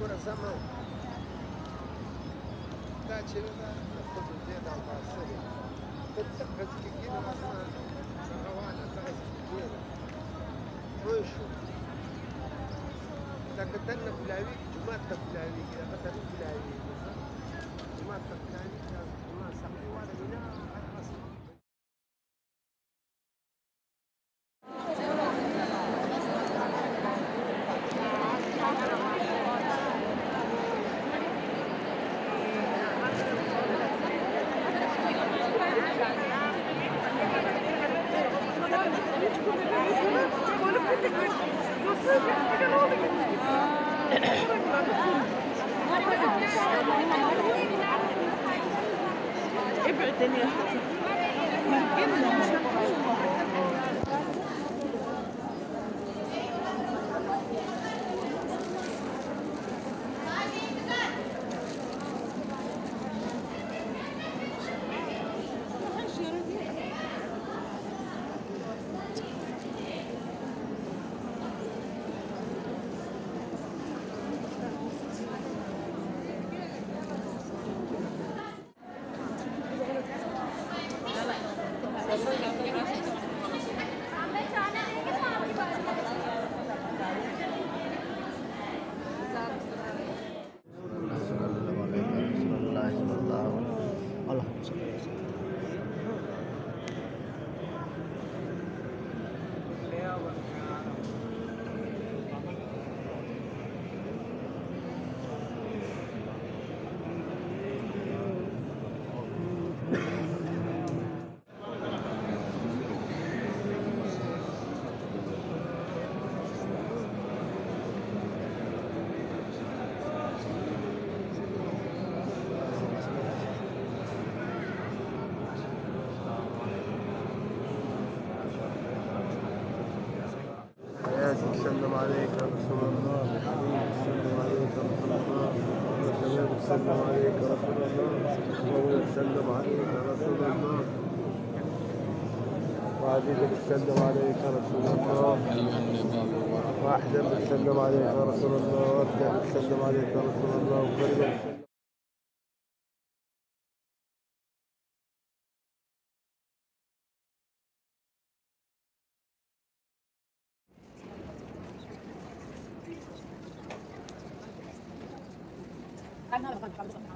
كرة سما تاجي لنا ناخذ زيادة على السريع تتفق كده مثلا روانا تاجي زيادة وشو إذا قتلنا بلاويك جماعة بلاويك إذا قتلنا بلاويك جماعة بلاويك جماعة صحيح ولا هنا ابعد الدنيا سلم عليك يا رسول الله سلم عليك يا رسول الله سلم عليك يا رسول الله سلم عليك يا رسول الله وعبيدك سلم عليك يا رسول الله واحدا بتسلم عليك يا رسول الله وابدا بتسلم عليك يا رسول الله وقريبا kan hal bukan